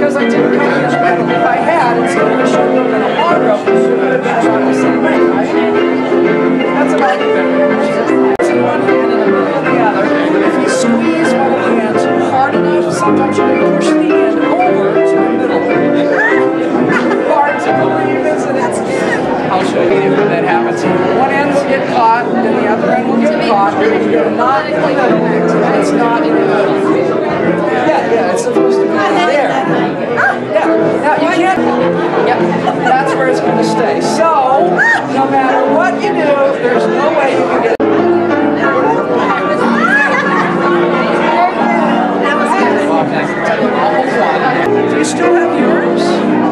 because I didn't kind of use metal. If I had, instead of a short rope and a long rope, it would have been shot the same way, right? That's about it. In one hand and a middle in the other. If you squeeze both hands hard enough, sometimes you can push the end over to the middle. Hard to believe, isn't it? I'll show you when that happens. One end will get caught, and the other end will get caught. You're not in the middle. It's not in the middle. Yeah, it's supposed to be there. Yeah, now you can't. Yeah, that's where it's going to stay. So, no matter what you do, there's no way you can get it. Do you still have yours?